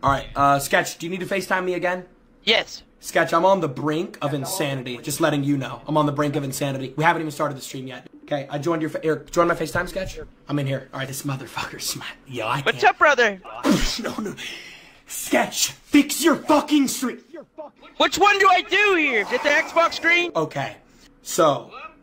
Alright, Sketch, do you need to FaceTime me again? Yes. Sketch, I'm on the brink of insanity. Just letting you know. I'm on the brink of insanity. We haven't even started the stream yet. Okay, I joined join my FaceTime, Sketch? I'm in here. Alright, this motherfucker's smart. Yo, I can't. What's up, brother? No. Sketch, fix your fucking stream. Which one do I do here? Is it the Xbox screen? Okay, so,